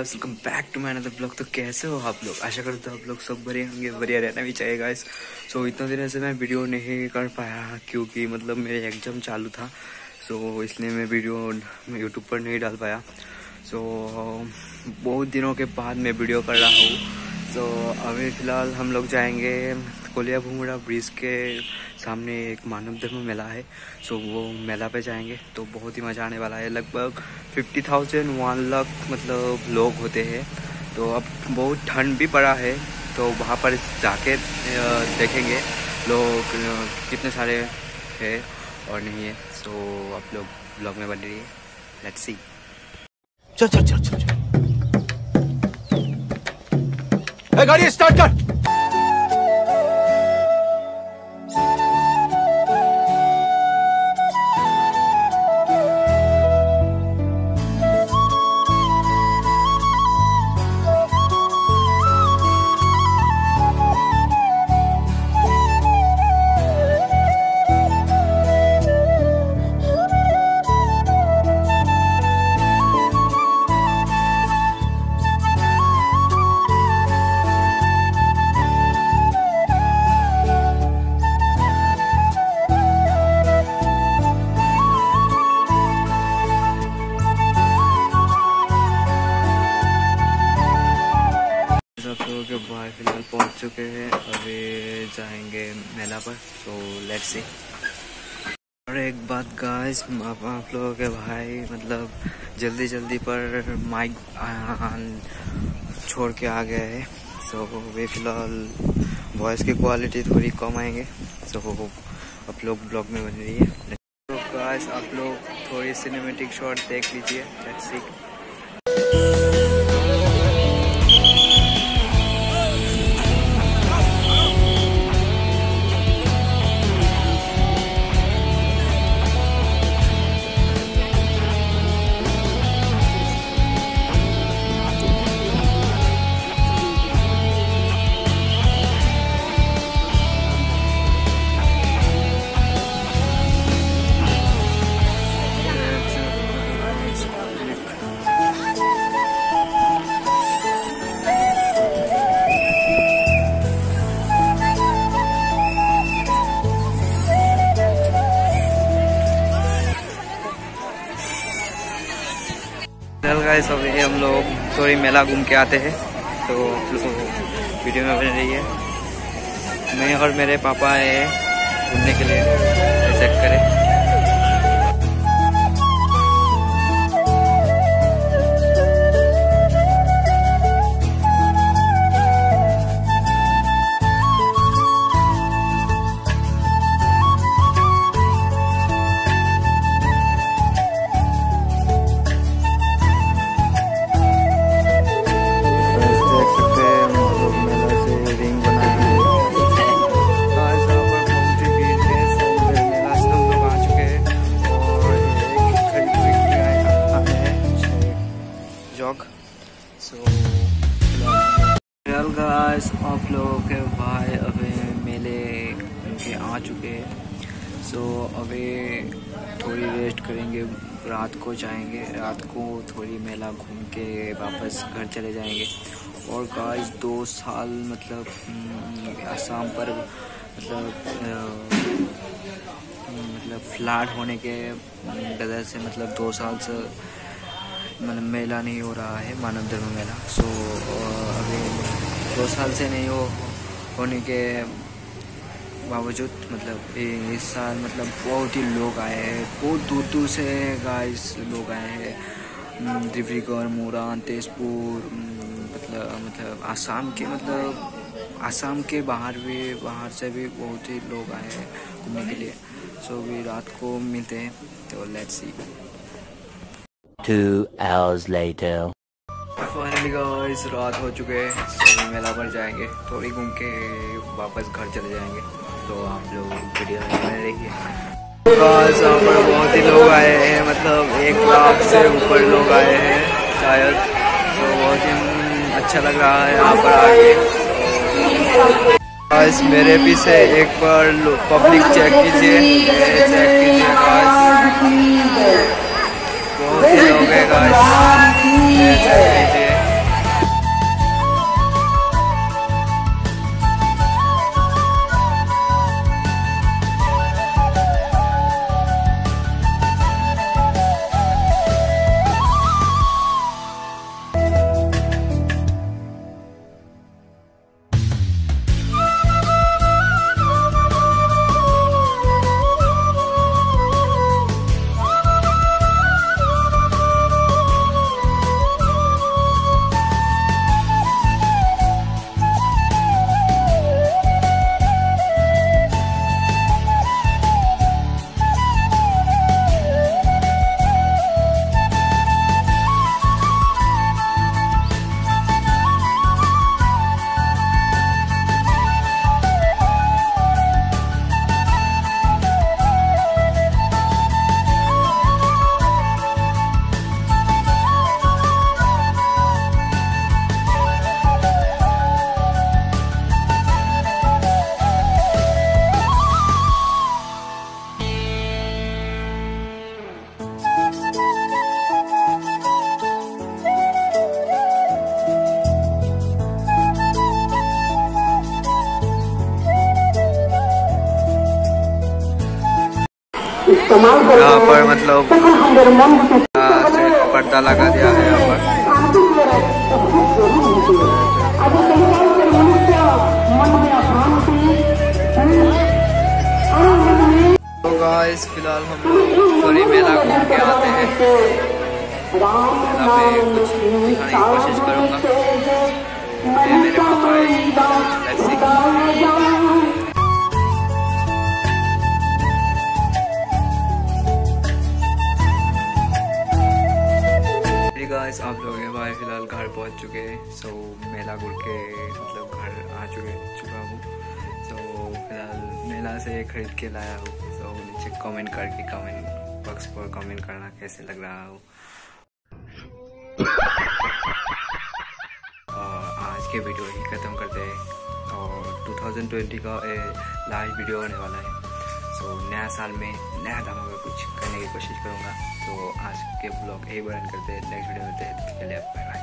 Guys, welcome back to my another blog. तो कैसे हो आप लोग? आशा करता हूँ आप लोग सब बढ़िया होंगे, बढ़िया रहना भी चाहिए गाइस। सो इतना दिनों से मैं वीडियो नहीं कर पाया क्योंकि मतलब मेरे एग्जाम चालू था, सो इसलिए मैं वीडियो यूट्यूब पर नहीं डाल पाया। सो बहुत दिनों के बाद मैं वीडियो कर रहा हूँ। सो अभी फ़िलहाल हम लोग जाएंगे कोलिया भूमड़ा ब्रिज के सामने एक मानव धर्म मेला है। सो वो मेला पे जाएंगे तो बहुत ही मज़ा आने वाला है। लगभग 50,000 1 लाख मतलब लोग होते हैं। तो अब बहुत ठंड भी पड़ा है, तो वहाँ पर जाके देखेंगे लोग कितने सारे हैं और नहीं है। सो आप लोग ब्लॉग में बने रहिए। Let's see. चल चल चल चल, गाड़ी स्टार्ट कर। भाई फिलहाल पहुंच चुके हैं, अभी जाएंगे मेला पर। So let's see. और एक बात गाइस, आप लोगों के भाई मतलब जल्दी पर माइक छोड़ के आ गए हैं। सो वे फिलहाल वॉइस की क्वालिटी थोड़ी कम आएंगे। सो आप लोग ब्लॉग में बन रही है। तो गाइस आप लोग थोड़ी सिनेमेटिक शॉट देख लीजिए। Let's see. गाइस अभी हम लोग थोड़ी मेला घूम के आते हैं, तो वीडियो में बन रही है। मैं और मेरे पापा आए घूमने के लिए, चेक करें। गाइस आप लोगों के भाई अभी मेले उनके आ चुके हैं। सो अभी थोड़ी रेस्ट करेंगे, रात को जाएंगे, रात को थोड़ी मेला घूम के वापस घर चले जाएंगे। और गाइस 2 साल मतलब असम पर मतलब फ्लड होने के वजह से मतलब 2 साल से मतलब मेला नहीं हो रहा है, मानव धर्म मेला। सो अभी 2 साल से नहीं होने के बावजूद मतलब इस साल मतलब बहुत ही लोग आए हैं, बहुत दूर से गाइस लोग आए हैं। डिब्रूगढ़, मोरन, तेजपुर मतलब आसाम के बाहर से भी बहुत ही लोग आए हैं घूमने के लिए। सो अभी रात को मिलते हैं, तो let's see. 2 hours later. Finally guys रात हो चुके हैं, सभी मेला पर जाएंगे, थोड़ी घूम के वापस घर चले जाएंगे। तो आप लोग वीडियो में बने रहिए। गाइस यहाँ पर बहुत ही लोग आए हैं, मतलब 1 लाख से ऊपर लोग आए हैं शायद। तो बहुत ही अच्छा लग रहा है यहाँ पर आके। गाइस मेरे पीछे एक बार पब्लिक चेक कीजिए, चेक कीजिए गाइस, बहुत ही लोग हैं गाइस, चेक कीजिए। यहाँ पर मतलब पर्दा लगा दिया है यहाँ पर। तो गाइस फिलहाल हम लोग थोड़ी मेला घूम के आते हैं। मेला में कुछ दिखाने की कोशिश करूँगा। ये मेरे पापा लेट्स सी। गाइस आप लोग हमारे फिलहाल घर पहुंच चुके हैं। सो मेला घूम के मतलब घर आ चुका हूँ। सो फिलहाल मेला से खरीद के लाया हूँ। सो नीचे कमेंट करके कमेंट बॉक्स पर कमेंट करना कैसे लग रहा हो। और आज के वीडियो ही ख़त्म करते हैं और 2020 का लास्ट वीडियो होने वाला है। सो नया साल में नया धमाका कुछ करने की कोशिश करूँगा। तो आज के ब्लॉग यही बयान करते हैं। नेक्स्ट वीडियो में मिलते हैं। Bye bye.